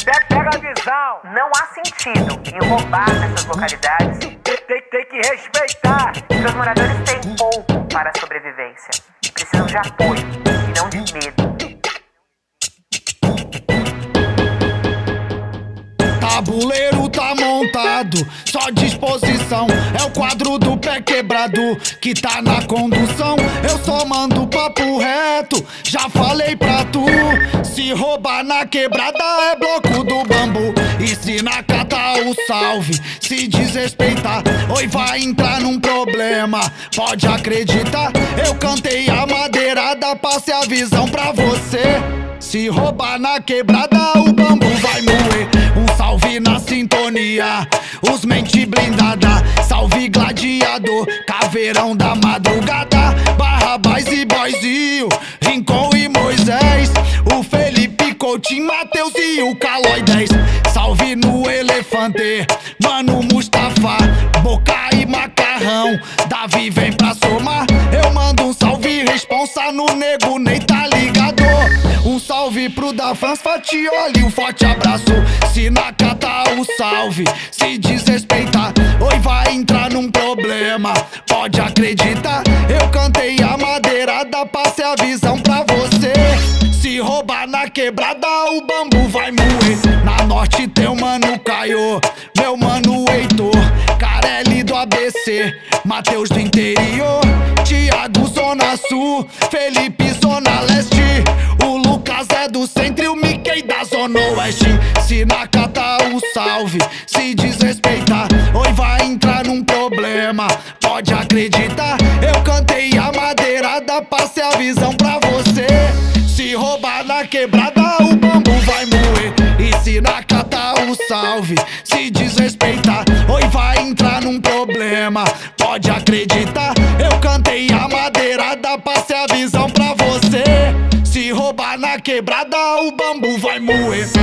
Pega a visão. Não há sentido em roubar nessas localidades. Tem que respeitar. Seus moradores têm pouco para a sobrevivência. Precisam de apoio e não de medo. Tabuleiro tá montado, só disposição. É o quadro do pé quebrado que tá na condução. Eu só mando papo reto, já falei pra tu. Se roubar na quebrada é bloco do bambu. E se na cata o salve, se desrespeitar, oi, vai entrar num problema. Pode acreditar, eu cantei a madeirada, passei a visão pra você. Se roubar na quebrada, o bambu vai moer. Um salve na sintonia, os mente blindada. Salve gladiador, caveirão da madrugada. Barrabás e Boizinho, Rincon e Moisés. O Felipe Coutinho, Matheus e o Calói 10. Salve no elefante, mano Mustafa. Boca e macarrão, Davi vem pra somar. Eu mando um salve responsa no nego, nem tá ligado. Um salve pro da Fans Fatioli, um forte abraço. Se na cata o salve, se desrespeitar, oi, vai entrar num problema. Pode acreditar, eu cantei a madeirada, passei a visão pra você. Se roubar na quebrada, o bambu vai moer. Na norte tem o mano Caio, meu mano Heitor, Carelli do ABC, Matheus do interior, Thiago Zona Sul, Felipe Zona Leste, o Lucas é do centro e o Mickey da Zona Oeste. Se na cata o salve, se desrespeitar, oi, vai entrar num problema. Pode acreditar, eu cantei a madeirada, passei a visão pra você. Se roubar na quebrada, o bambu vai moer. E se na cata o salve, se desrespeitar, oi, vai entrar num problema. Pode acreditar, eu cantei a madeirada, passei a visão pra você. Se roubar na quebrada, o bambu vai moer.